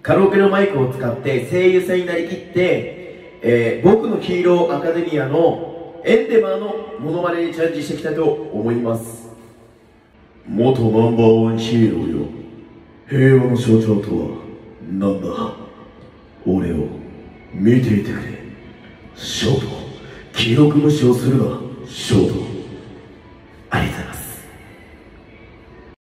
カラオケのマイクを使って声優さんになりきって、僕のヒーローアカデミアのエンデバーのモノマネにチャレンジしていきたいと思います。元ナンバーワンヒーローよ、平和の象徴とは何だ。俺を見ていてくれショート。記録無視をするなショート。